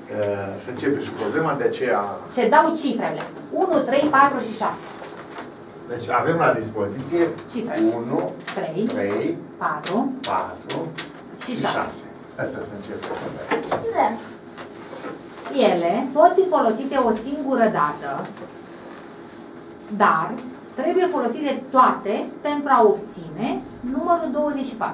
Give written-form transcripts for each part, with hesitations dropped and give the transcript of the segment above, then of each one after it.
să începe și problema, de aceea... Se dau cifrele. 1, 3, 4 și 6. Deci avem la dispoziție cifrele. 1, 3, 4 și 6. Asta să începem. Da. Ele pot fi folosite o singură dată, dar trebuie folosite toate pentru a obține numărul 24.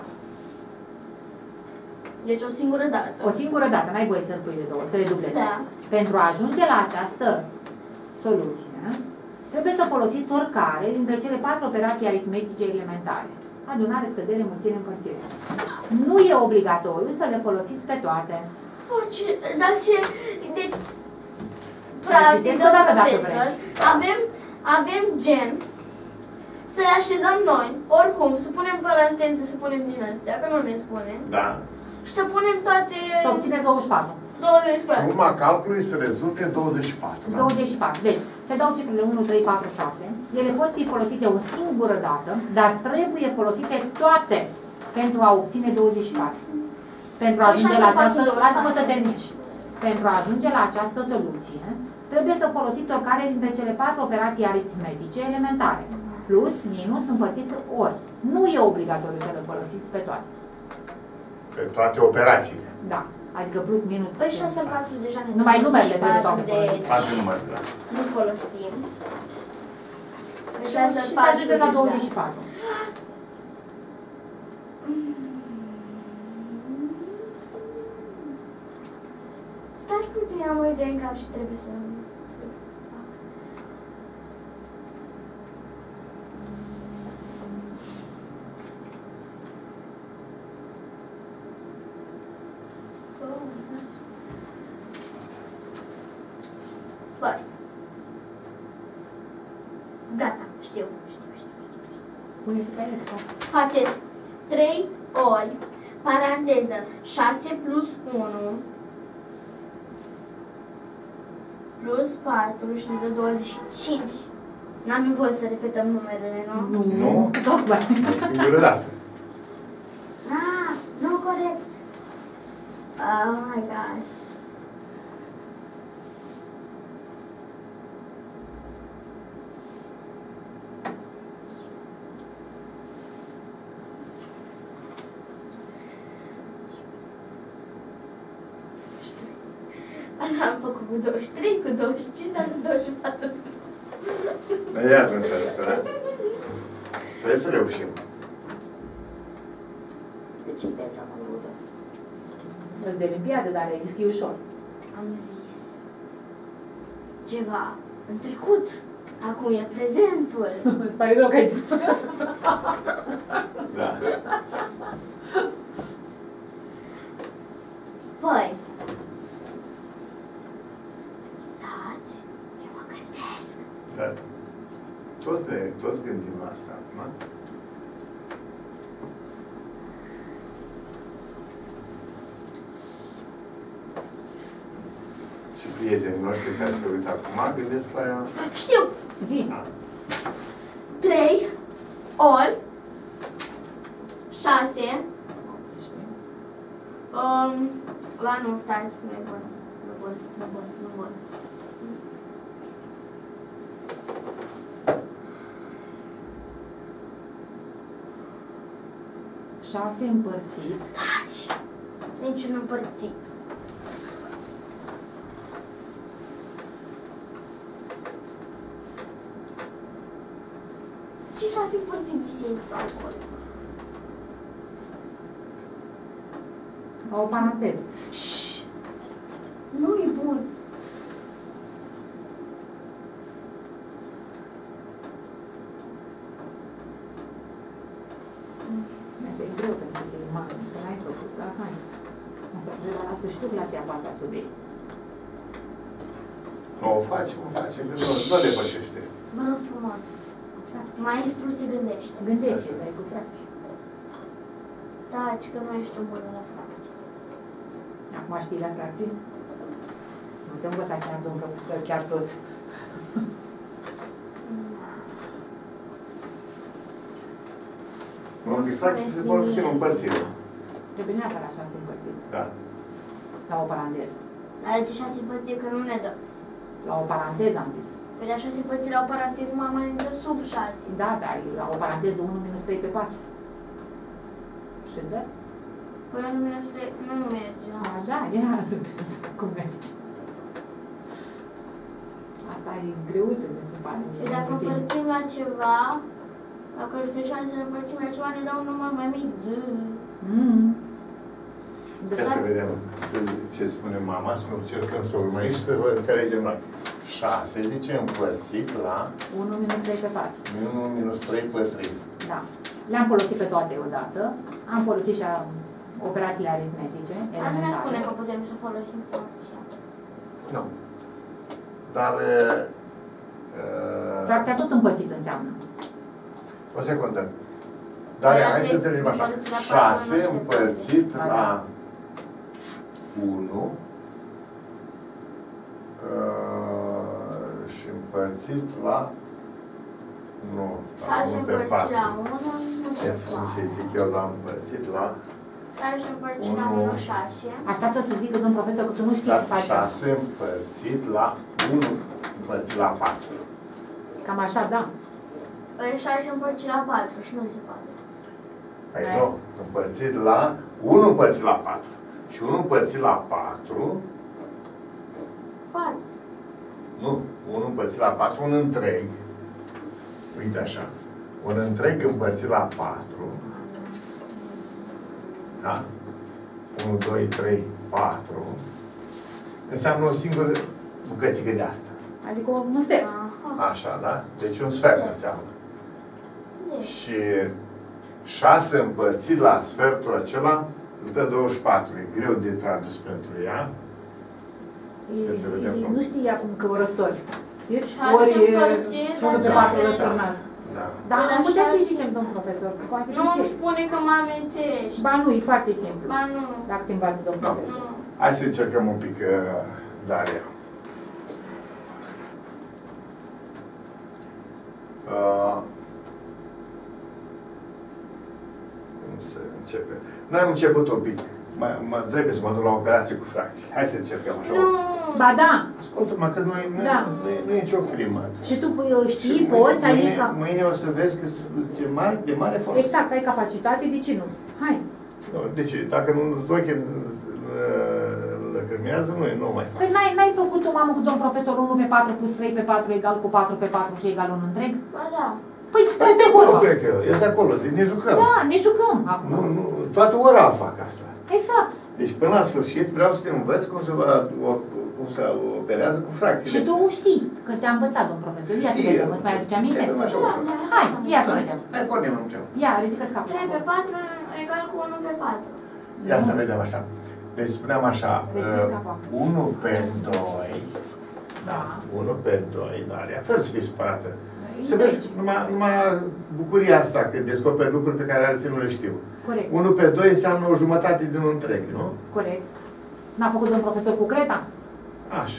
Deci o singură dată. O singură dată, n-ai voie să-l pui de două, să le dublezi. Da. Pentru a ajunge la această soluție, trebuie să folosiți oricare dintre cele 4 operații aritmetice elementare. Adunare, scădere, mulțire, împărțire. Nu e obligatoriu să le folosiți pe toate. Dar ce... Deci, practic, profesor, avem gen să le așezăm noi, oricum, să punem paranteze, să punem din astea, că nu ne spune. Da. Și să punem toate... Să obține 24. 24. Și urma calculului să rezulte 24. Da? 24. Deci, se dau cifrele 1, 3, 4, 6. Ele pot fi folosite o singură dată, dar trebuie folosite toate pentru a obține 24. Pentru a ajunge la această... Lasă-mă să termin. Pentru a ajunge la această soluție, trebuie să folosiți oricare dintre cele 4 operații aritmetice elementare. Plus, minus, împărțit, ori. Nu e obligatoriu să le folosiți pe toate. Pe toate operațiile. Da. Adică plus, minus... Păi 6 ori 4 deja ne... Numai numerele trebuie toate folosite. 4 numări, da. Nu folosim. Și să ajungeți la 24. Stați puțin, am o idee în cap și trebuie să... Păi. Gata, știu. Puneți pe ele, Faceți 3 ori, paranteză, 6 plus 1 plus 4 și ne dă 25. N-am voie să repetăm numerele, nu? Nu? Tocmai. Singură dată. Ah, nu corect. Oh my gosh. Am făcut cu 23, cu 25, dar cu 24. Ia atunci să da? Trebuie să reușim. De ce viața cu rudă? Îți de olimpiadă, dar ai zis că e ușor. Am zis ceva în trecut. Acum e prezentul. Îți pare rău că ai zis. Da. Păi. Stați, eu mă gândesc. Da. Toți gândim la asta acum. Și prietenii noștri care se uită acum, gândesc la ea. Știu. Zi. 3 ori 6 ba nu, stați, nu e bun. Nu bun. 6 împărțit. Taci! Niciun împărțit. Ce 6 împărțit biserică acolo? O paranteză. Șș! Nu e bun. Asta e greu pentru că e mare, că n-ai făcut, dar hai. Asta trebuie la sfârșitul clasei a 4-a subiect. O facem, că nu depășește. Vă rog frumos. Maestrul se gândește. Gândește, dar e cu fracții. Taci, că nu ești un bun la fracții. Acum știi la fracții? Nu te învăța chiar, domnul, chiar tot. În fracții se folosim împărțire. Trebuie neapărat 6 împărțit. Da. La o paranteză. Adică 6 împărțit că nu ne dă. La o paranteză am zis. Păi de 6 împărțit la o paranteză, mama ne dă sub 6. Da, dar la o paranteză 1 minus 3 pe 4. Și da? Păi 1 minus 3 nu merge. Da, ia să vezi cum merge. Asta e greuță, mi se pare. Păi dacă împărțim la ceva, dacă pe 6 ne împărțim la ceva, ne dau un număr mai mic. Ia să vedem ce spune mama, să încercăm să urmărim și să vă înțelegem noi. 6, zice, împărțit la 1 minus 3 pe 4. 1 minus 3 pe 3. Da. Le-am folosit pe toate odată. Am folosit și operațiile aritmetice. Dar nu ne spune că putem să folosim fracția. Nu. Dar... Fracția tot împărțit înseamnă. O secundă. Dar hai să înțelegem așa. 6 împărțit la 1 și împărțit la 1 pe 4. Ia să cum se zic eu, l-am împărțit la 6 împărțit la 1, 6. Așteaptă să zică domn profesor că tu nu știi să faci. 6 împărțit la 1 împărțit la 4. Cam așa, da. Păi 6 împărțit la 4 și nu se poate. Păi nu, împărțit la 1 împărțit la 4. Și 1 împărțit la 4. 4. Nu, 1 împărțit la 4, un întreg. Uite așa. Un întreg împărțit la 4. Da? 1, 2, 3, 4. Înseamnă o singură bucățică de asta. Adică un sfert. Așa, da? Deci un sfert înseamnă. Și 6 împărțit la sfertul acela îți dă 24. E greu de tradus pentru ea. Nu știi acum că o răstori. Ori 1 pe 4 răsturnat. Da. Dar am putea să-i zicem, domn profesor, că poate nu îmi spune că mă amintești. Ba nu, e foarte simplu. Ba nu. Dacă te învață, domn profesor. Hai să încercăm un pic, Daria. Cum să începem? Noi am început un pic. Trebuie să mă duc la operație cu fracții. Hai să încercăm așa. Ba da. Ascultă-mă, că nu e nicio crimă. Și tu știi, poți, ai... Mâine o să vezi că ți-e de mare folos. Exact, ai capacitate, de ce nu? Hai. De ce? Dacă nu-ți ochii lăcrimează, nu mai fac. Păi n-ai făcut o mamă cu domn profesor 1 pe 4 plus 3 pe 4 egal cu 4 pe 4 și egal 1 întreg? Ba da. Păi stai de acolo. Cred că e de acolo, ne jucăm. Da, ne jucăm acum. Nu, toată ora fac asta. Exact. Deci până la sfârșit vreau să te învăț cum se operează cu fracțiile. Și tu știi, că te-a învățat, domn profesor. Ia să vedem, îți mai aduce aminte? Hai, ia să vedem. Hai, pornim împreună. Ia, ridică-ți capul. 3 pe 4 egal cu 1 pe 4. Ia să vedem așa. Deci spuneam așa, 1 pe 2, da, 1 pe 2, Daria, fără să fii supărată. Să vezi numai bucuria asta, că descoperi lucruri pe care alții nu le știu. Corect. 1 pe 2 înseamnă o jumătate din un întreg, nu? Corect. N-a făcut domn profesor cu creta? Așa.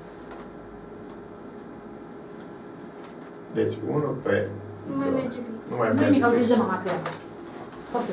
Deci 1 pe 2. Nu mai merge bine. Nu mai Nu-i mic, auzi de mama creta. Foarte.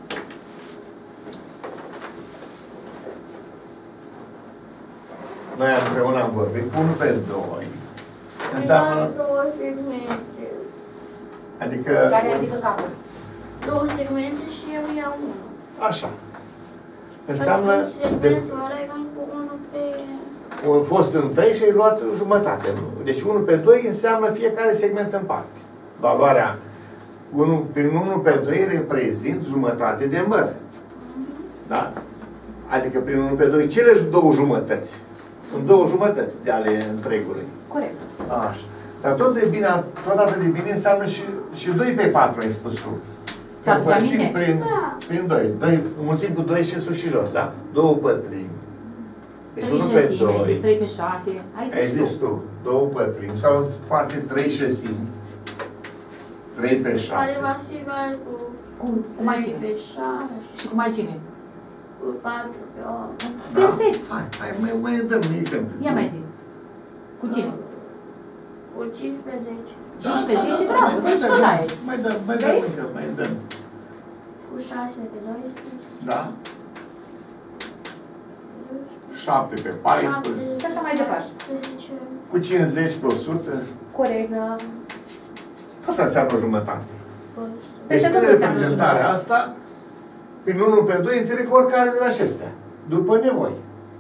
Noi împreună am vorbit. 1 pe 2 înseamnă... Două segmente. Adică... Care ridică capul. Două segmente și eu iau 1. Așa. Înseamnă... Segmentul ăla egal cu 1 pe... Un fost întreg și ai luat jumătate. Deci 1 pe 2 înseamnă fiecare segment în parte. Valoarea prin 1 pe 2 reprezint jumătate de măr. Da? Adică prin 1 pe 2 cele două jumătăți. Sunt două jumătăți de ale întregului. Corect. Așa. Dar tot atât de bine înseamnă și 2 pe 4, ai spus tu. Împărțim prin 2. 2. Mulțim cu 2 și sus și jos, da? 2 pătrimi. Deci 1 pe 2. 3 pe 6. Ai zis tu. 2 pătrimi. Sau parte 3 șesimi. 3 pe 6. Care va fi egal cu mai cine? 3 pe 6. Și cu mai cine? Cu 4 pe 8. Perfect. Hai, mai dăm un exemplu. Ia mai zi. Cu cine? Cu 5 pe 10. 5 pe 10, bravo. Deci tot ai. Mai dăm. Cu 6 pe 12. Da? 7 pe 14. Și așa mai departe. Cu 50 pe 100. Corect. Asta înseamnă o jumătate. Păi Deci, prin reprezentarea asta, prin 1 pe 2, înțeleg oricare din acestea. După nevoi.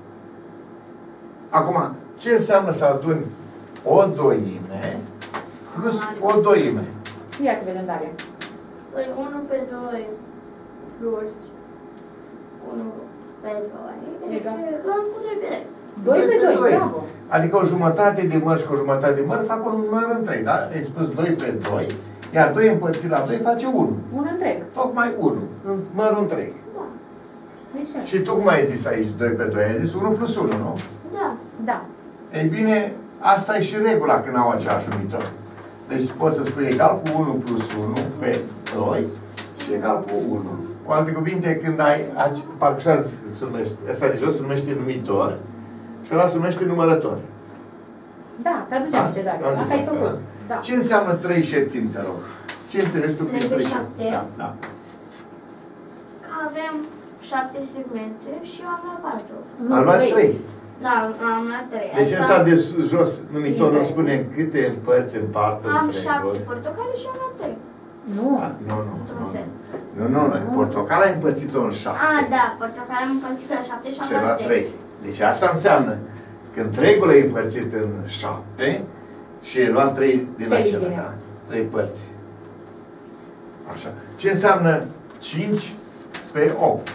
Acum, ce înseamnă să adun o doime plus o doime? Ia să vedem, Daria. Păi 1 pe 2 plus 1 pe 2 Egal. egal cu 2 pe 2 pe 2, bravo. Adică o jumătate de măr și o jumătate de măr fac un număr întreg, da? Ai spus 2 pe 2, iar 2 împărțit la 2 face 1. Un întreg. Tocmai 1. Mărul întreg. Da. Deci, Și tu cum ai zis aici 2 pe 2? Ai zis 1 plus 1, nu? Da. da. Ei bine, asta e și regula când au același numitor. Deci poți să spui egal cu 1 plus 1 pe 2 și egal cu 1. Cu alte cuvinte, când ai, parcă așa se numește, ăsta de jos se numește numitor și ăla se numește numărător. Da, ți-aduce aminte, Daria. Am zis Asta ai asta, făcut. da? Da. Ce înseamnă 3 șeptimi, te rog? Ce înțelegi tu prin 3 pe 3 7. șeptimi? Da, da. Că avem 7 segmente și eu am luat 4. Am luat 3. Da, am luat 3. Deci ăsta de jos, numitorul spune câte părți împart în Am 7 triangul. portocale și am luat 3. Nu. Nu, nu, Într-un nu. fel. Nu, portocala ai împărțit-o în 7. Da, portocale am împărțit în 7 și am Și la luat 3. 3. Deci asta înseamnă că întregul e împărțit în 7 și e luat 3 din Trei acelea, bine. da? 3 părți. Așa. Ce înseamnă 5 pe 8?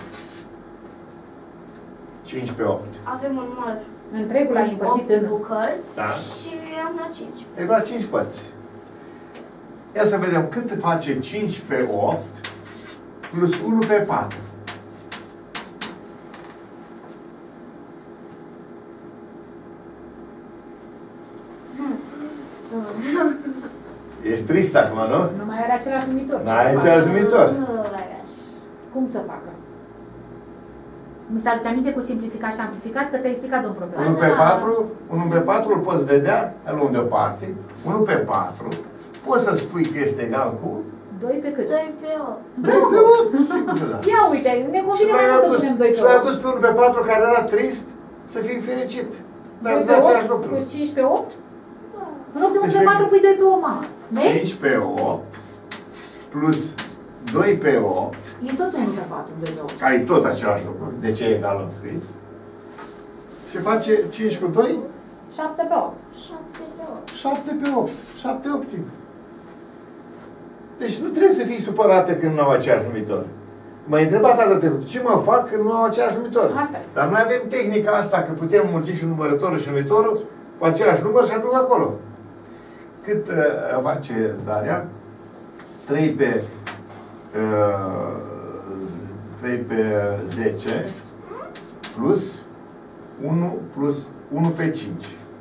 5 pe 8. Avem un număr Întregul ai împărțit 8 în... bucăți Da. și am luat 5. E luat 5 părți. Ia să vedem cât face 5 pe 8 plus 1 pe 4. Ești trist acum, nu? Nu mai are același numitor. N-ai același numitor. Cum să facă? Nu ți-aduce aminte cu simplificat și amplificat? Că ți-a explicat domn profesor. 1 pe 4, 1 pe 4 îl poți vedea, îl luăm deoparte. 1 pe 4, poți să spui că este egal cu 2 pe cât? 2 pe 8. 2 pe 8, sigur că da. Ia uite, ne Și convine mai mult să punem 2 l-ai pe 8. adus pe 1 pe 4 care era trist, să fii fericit. Dar 2 îți pe dă același 8 lucru. plus 5 pe 8? În loc de 1 Deci pe 4 pui 2 pe 8, mama. Vezi? 5 pe 8 plus 2 pe 8, E tot 1 pe 4, 2 pe 8. ai tot același lucru, de ce e egal în scris. Și face 5 cu 2, 7 pe 8. 7 pe 8. 7 pe 8. 7 optim. Deci nu trebuie să fii supărată când nu au aceeași numitor. M-ai întrebat data trecută, ce mă fac când nu au aceeași numitor? Asta e. Dar noi avem tehnica asta, că putem mulți și numărătorul și numitorul cu același număr și ajung acolo. Cât face Daria? 3 pe 10 plus 1 pe 5.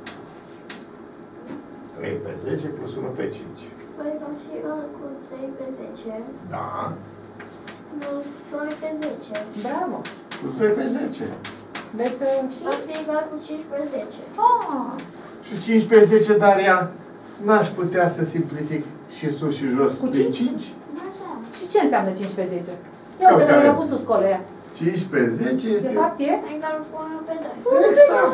3 pe 10 plus 1 pe 5. Păi va fi egal cu 3 pe 10 Da. plus 2 pe 10. Bravo. Plus 2 pe 10. Vezi că și... Va fi egal cu 5 pe 10. Ah, Și 5 pe 10, Daria, n-aș putea să simplific și sus și jos Cu prin 5? 5? Așa. și ce înseamnă 5 pe 10? Ia uite, Uite, noi are. am pus sus scole aia. 5 pe 10 De este... fapt e... Egal cu 1 pe 2. Exact.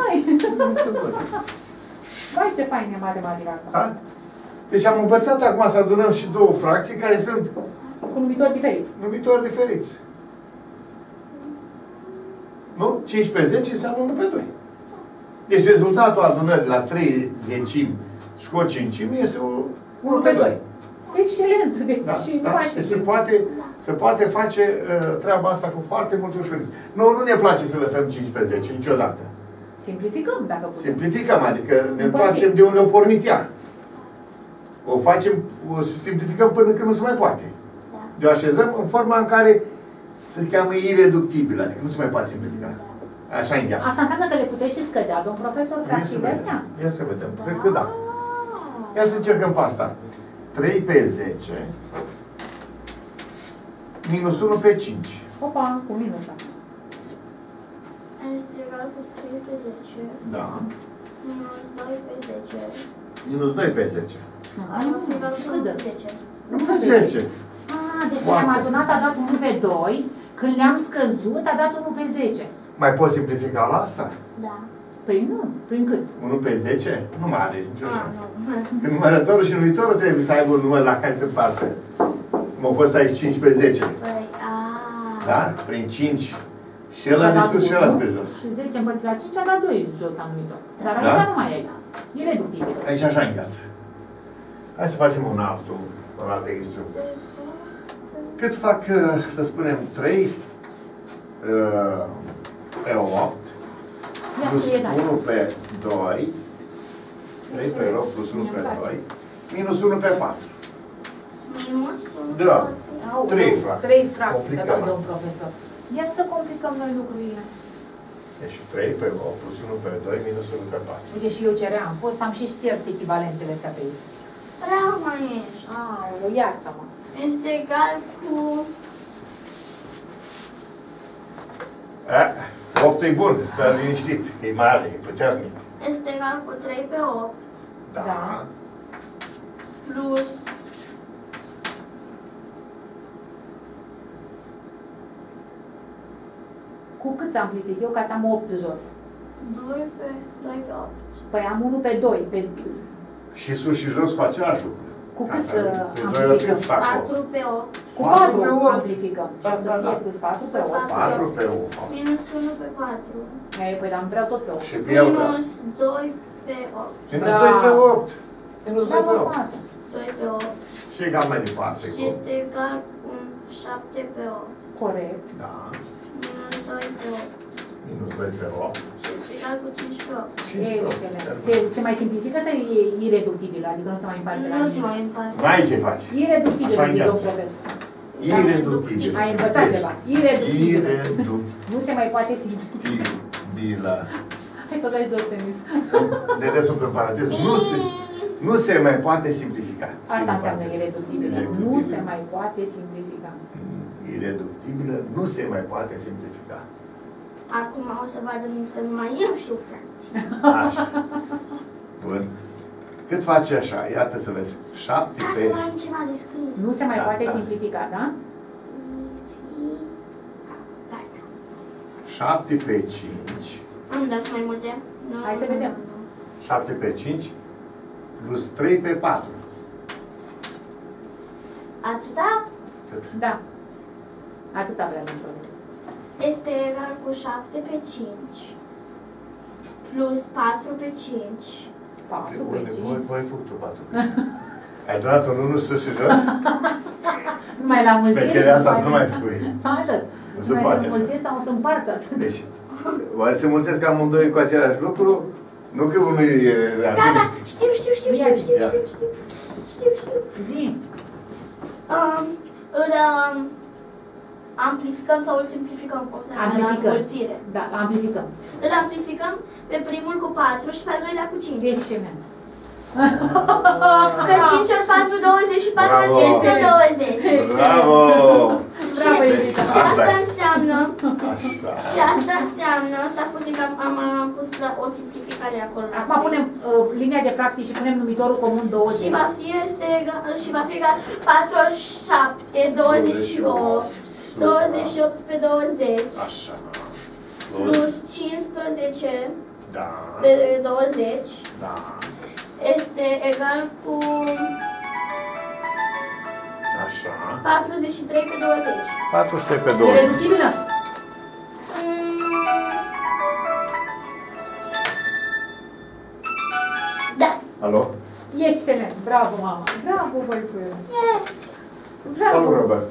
Vai, ce fain e matematica asta. Da? Deci am învățat acum să adunăm și două fracții care sunt Cu numitori diferiți. numitori diferiți. Nu? 5 pe 10 înseamnă 1 pe 2. Deci rezultatul adunării la 3 zecimi și cu o cincime este 1 pe 2. Excelent! Deci Da, și nu da. mai Deci știu. se poate face treaba asta cu foarte multă ușurință. Nu ne place să lăsăm 5 pe 10 niciodată. Simplificăm, dacă putem. Simplificăm, adică ne întoarcem de unde o pornit ea. O simplificăm până când nu se mai poate. Da. De o așezăm în forma în care se cheamă ireductibilă, adică nu se mai poate simplifica. Așa în gheață. Asta înseamnă că le puteți și scădea, domn profesor, Ia să fracțiile astea? vedem. Ia să vedem. Cred că da. Ia să încercăm pe asta. 3 pe 10 minus 1 pe 5. Opa, cu minusa. Este egal cu 3 pe 10. Da. Minus 2 pe 10. Minus 2 pe 10. Asta va fi egal cu 1 Cât pe dă? 10. 1 pe 10. Ah, deci Foarte. le-am adunat, a dat 1 pe 2. Când le-am scăzut, a dat 1 pe 10. Mai poți simplifica la asta? Da. Păi nu, prin cât? 1 pe 10? Nu mai are nicio șansă. Nu. Când numărătorul și numitorul trebuie să aibă un număr la care se împarte. Cum au fost aici 5 pe 10. Păi, Da? Prin 5. Și ăla de sus și ăla pe jos. Și 10 împărțit la 5 a dat 2 jos la numitor. Dar Da? aici nu mai ai. E reductibil. Aici așa îngheață. Hai să facem un alt exercițiu. Cât fac, să spunem, 3 pe 8 plus 1 pe 2, 3 pe 8 plus 1 pe 2, minus 1 pe 4. minus 1. Da. 3 fracții. 3 fracții, Complicăm. că domn profesor. Ia să complicăm noi lucrurile. Deci 3 pe 8 plus 1 pe 2 minus 1 pe 4. Uite, și eu ceream, am și șters echivalențele astea pe aici. Prea mai ești. Aoleu, iartă-mă. Este egal cu... 8 e bun, stă liniștit, e mare, e puternic. Este egal cu 3 pe 8 Da. plus... Cu cât să amplific eu ca să am 8 jos? 2 pe 8. Păi am 1 pe 2. Și sus și jos cu același lucru. Cu cât să Pe 2 ori cât fac 4 pe 8 Cu 4 pe 4 8. amplificăm. Și Da, o să da, fie da. plus 4 pe 8. 4 pe 8. minus 1 pe 4 Păi am vreau tot pe 8. Și pe el, da. minus 2 pe 8. Minus Da. 2 pe 8. Minus 2 Da, pe mă, 8. frate. 2 pe 8 Și egal mai departe. și este egal cu 7 pe 8 Corect. Da. minus 2 pe 8 Minus 2 pe 8. și este egal cu 5 pe 8. 5 pe 8. Excelent. Se mai simplifică sau e ireductibil? Adică nu se mai împarte la Nu se nimic? mai împarte. N-ai ce faci. Ireductibil, Așa zic, domn îngheață. profesor. Ireductibil. Ai învățat ceva. Ireductibil. Ireductibilă. Nu se mai poate simplifica. Hai să dai jos tenis. De desubt pe paranteză. Nu se mai poate simplifica. Asta înseamnă ireductibilă. Nu se mai poate simplifica. Ireductibilă nu se mai poate simplifica. Acum o să vadă că numai eu știu fracții. Așa. Bun. Cât face așa? Iată să vezi. 7 Ca să pe... mai am ceva de scris. Nu se mai Da, poate da. simplifica, da? Gata. 7 pe 5. Îmi dați mai multe? Nu, Hai să vedem. 7 pe 5 plus 3 pe 4. Atâta Cât? Da. Atâta vreau să spun. este egal cu 7 pe 5 plus 4 pe 5 4 pe 5. Voi ai făcut 4 pe 5. Ai donat un 1 sus și jos? Numai la mulțire. Șmecherea asta să nu mai făcui. Atât. Nu se Numai poate să așa. mulțesc sau să împarți atât. Deci, oare se mulțesc amândoi cu același lucru? Nu că unul e... Da, da, știu. Zi. Îl amplificăm sau îl simplificăm, cum se numește, la Amplificăm. înmulțire. Da, amplificăm. Îl amplificăm pe primul cu 4 și pe al doilea cu 5. Excelent. Că 5 ori 4, 20 și 4 ori Bravo. 5 sunt 20. Bravo! Bravo, Și Iulica. asta înseamnă, Așa. și asta înseamnă, stați puțin că am pus o simplificare acolo. la Acum trei. punem linia de fracții și punem numitorul comun 20. Și va fi, va fi egal 4 ori 7, 28, 28 pe 20, Așa. plus 15 Da. pe 20, Da. este egal cu Așa. 43 pe 20. 43 pe E 2. reductibilă? Da. Alo? Excelent. Bravo, mama. Bravo, băicuie. Salut, Bravo. Robert.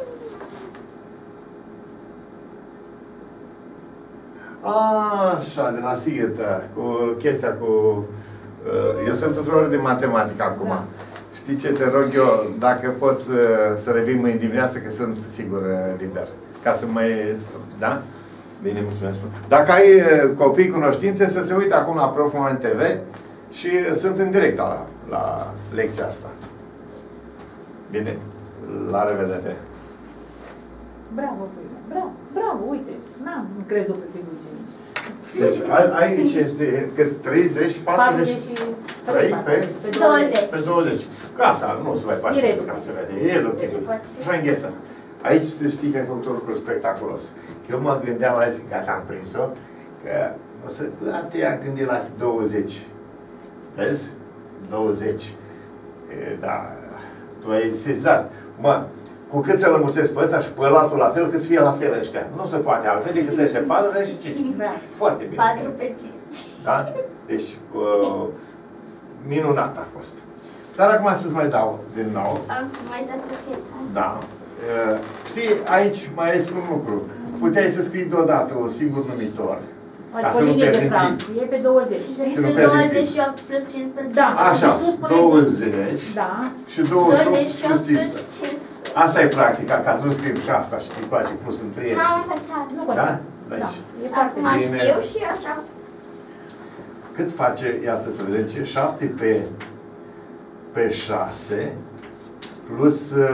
Așa, de la Sighetă, cu chestia cu... Eu sunt într-o oră de matematică acum. Da. Știi ce te rog eu? Dacă poți să revin mâine dimineață, că sunt sigur liber. Ca să mai... Da? Bine, mulțumesc. Dacă ai copii cunoștințe, să se uite acum la Prof Moment TV și sunt în direct la lecția asta. Bine? La revedere! Bravo, băicuie. Bravo, bravo, uite. N-am crezut că te duce nici. Deci aici este cât 30, 40, 3 pe 20. pe 20. Gata, nu se mai poate E simplifica, se vede. E reductibil. Se poate. Așa îngheță. Aici știi că ai făcut un lucru spectaculos. Că eu mă gândeam azi, gata, am prins-o, că o să te-am gândit la 20. Vezi? 20. Da, tu ai sezat. Mă, cu cât să lămuțesc pe ăsta și pe altul la fel, cât să fie la fel ăștia. Nu se poate altfel decât ăștia 4 și 5. Foarte bine. 4 pe 5. Da? Deci, minunat a fost. Dar acum să-ți mai dau din nou. Mai dați o chetă. Da. Știi, aici mai este un lucru. Puteai să scrii deodată un singur numitor. Adică o linie de fracție pe 20. Și să scriu 28 plus 15. Da. Așa, 20 da. și 28 plus 15. 15. Asta e practica, ca să nu scriu și asta și te place plus între ele. Am învățat. Nu Da? contează. Deci, Da. E foarte Acum bine. știu și așa. cât face, iată să vedem ce, 7 pe 6 plus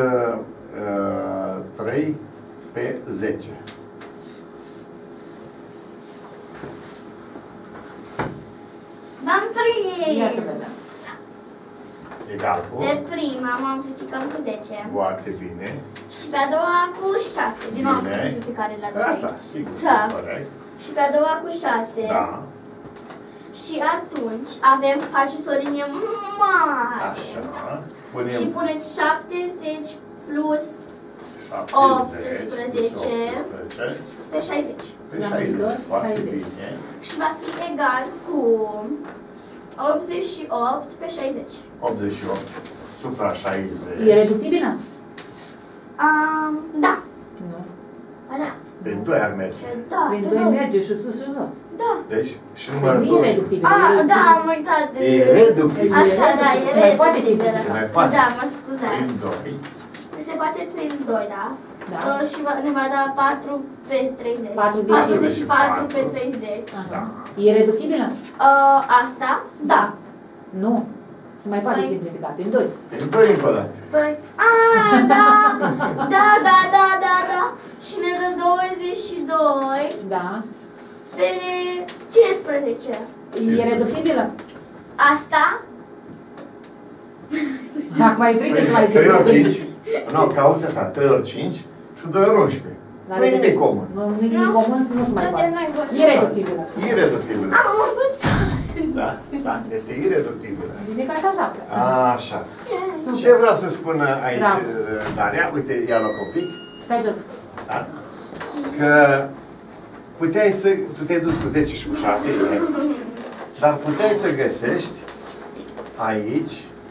3 pe 10. M-am prins! Ia să vedem. Egal cu? De prima am amplificat cu 10. Foarte bine. Și pe a doua cu 6. Din nou am Bine. simplificare la 2. Gata, sigur. Da. Corect. Și pe a doua cu 6. Da. Și atunci avem, faceți o linie mare. Așa. Și Punem puneți 70 plus 70 plus 18 18 pe 60. pe 60. Foarte 60. bine. Și va fi egal cu 88 pe 60. 88 supra 60. E reductibilă? Da. Nu. Ba da. Prin 2 ar merge. Da. Prin pe 2 două. merge și sus și jos. Da. Deci, și Păi numărul nu e 2. reductibilă. Da, am uitat de... E reductibil. Așa, da, e Se mai poate reductibilă. Se mai poate. Da, mă scuzați. Prin 2. Se poate prin 2, da? Da. Și ne va da 4 pe 30. 44 pe 30. Așa. E reductibilă? Asta? Da. Nu. Se mai poate Păi- simplifica. Prin 2. Prin 2 încă o dată. Păi, da. Da. Și ne dă 22 Da. pe 15. E reductibilă? Asta? Acum e frică să mai 3 ori zic. 5. Nu, cauți așa. 3 ori 5 și 2 ori 11. Nu e nimic comun. Nu e nimic comun, nu se mai poate. E reductibilă. Ireductibilă. Am învățat. Da? Da, este ireductibilă. Bine ca așa. Așa. Super. Ce vreau să spun aici, Bravo. Daria? Uite, ia loc un pic. Stai jos. Da? Că puteai să... Tu te-ai dus cu 10 și cu 6, dar puteai să găsești aici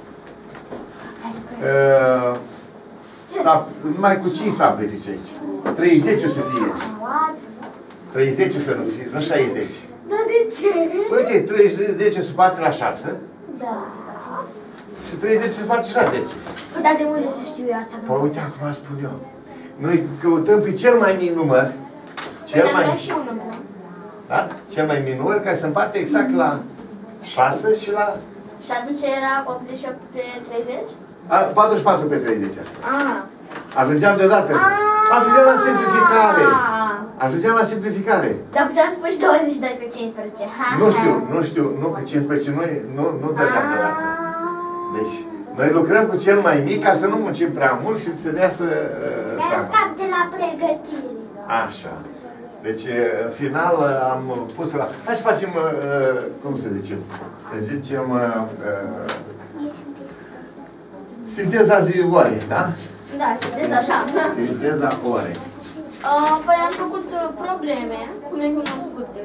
numai cu 5 să amplifici aici. 30 o să fie. 30 o să nu fie, nu 60. Da, de ce? Uite, 30 se împarte la 6 Da. și 30 se împarte și la 10. Păi, dar de unde să știu eu asta? Păi uite, acum spun eu. Noi căutăm pe cel mai mic număr, cel mai, și un număr. da? Cel mai mic număr care se împarte exact la 6 și la Și atunci era 88 pe 30? 44 pe 30. Ah. Ajungeam deodată. Ajungeam la simplificare. Ajungeam la simplificare. Dar puteam să pui și 22 pe 15. Nu știu, nu că 15 nu dădeam deodată. Deci, noi lucrăm cu cel mai mic ca să nu muncim prea mult și să ne iasă treaba. scap de la pregătire. Așa. Deci, în final, am pus la... Hai să facem, cum să zicem? Să zicem... sinteza zilvoare, da? Da, sunteți așa. Sinteza ore. Păi am făcut probleme cu necunoscute.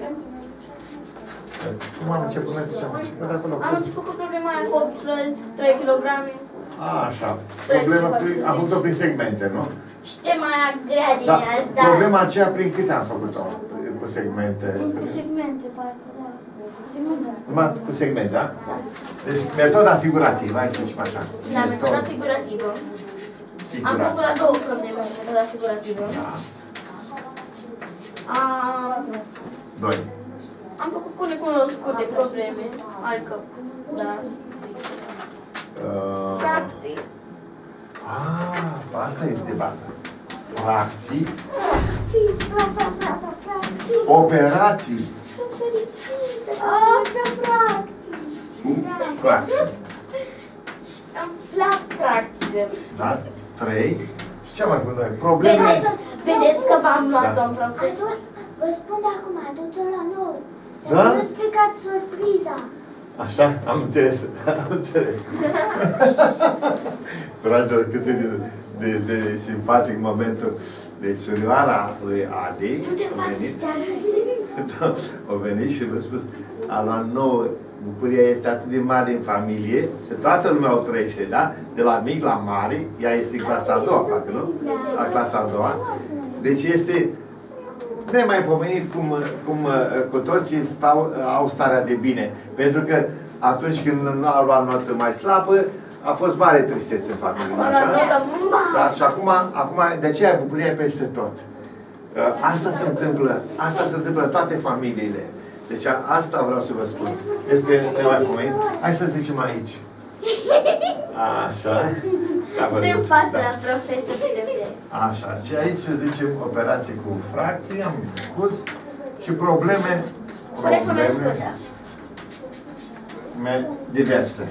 Cum am început noi? Ce am început de acolo? Am început cu problema aia cu 8 flori, 3 kg. Așa. Problema am făcut-o prin segmente, nu? Și tema aia grea din Da. asta. Problema aceea prin câte am făcut-o? Cu segmente. Cu segmente, parcă, da. Segmente. Numai cu segmente, da? Deci metoda figurativă, hai să zicem așa. Da, metoda figurativă. Am făcut la 2 probleme metoda figurativă. Da. Doi. Am făcut cu necunoscute probleme, adică, da. Fracții. Asta este de bază. Fracții. Fracții. Operații. Sunt fericită. Fracții. Fracții. Îmi plac fracțiile. Da? 3. Și Ce am mai făcut noi? Probleme... Vedeți că v-am luat, Da. domn profesor? Vă spun de acum, duceți la nou. Da? Dar să nu stricați surpriza. Așa? Am înțeles. Am înțeles. Dragilor, cât e de simpatic momentul. Deci, surioara lui Adi Tu te faci să te arăți. a venit și v-a spus, a luat nouă, bucuria este atât de mare în familie, că toată lumea o trăiește, da? De la mic la mare, ea este în clasa a doua, parcă, nu? La clasa a doua. Deci este nemaipomenit cum cu toții au starea de bine. Pentru că atunci când nu a luat notă mai slabă, a fost mare tristețe în familie, așa? Dar și acum, de aceea bucuria e peste tot. Asta se întâmplă în toate familiile. Deci asta vreau să vă spun. Este nemaipomenit. Hai să zicem aici. Așa. În fața la profesor să te vezi. Așa. Și aici zicem operații cu fracții, am spus. Și probleme diverse.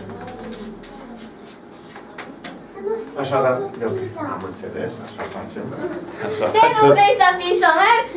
Să nu Așa, stricați dar surpriza. am înțeles, așa facem. Așa Te nu facem. vrei să fii șomer?